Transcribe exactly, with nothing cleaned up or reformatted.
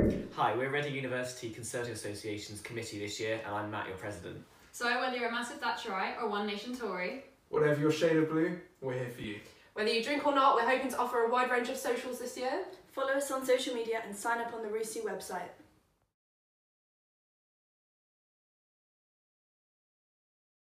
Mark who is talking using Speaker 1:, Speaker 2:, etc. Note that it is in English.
Speaker 1: Hi, we're Reading University Conservative Association's committee this year, and I'm Matt, your president.
Speaker 2: So whether you're a massive Thatcherite or One Nation Tory,
Speaker 3: whatever your shade of blue, we're here for you.
Speaker 4: Whether you drink or not, we're hoping to offer a wide range of socials this year.
Speaker 5: Follow us on social media and sign up on the R U C A website.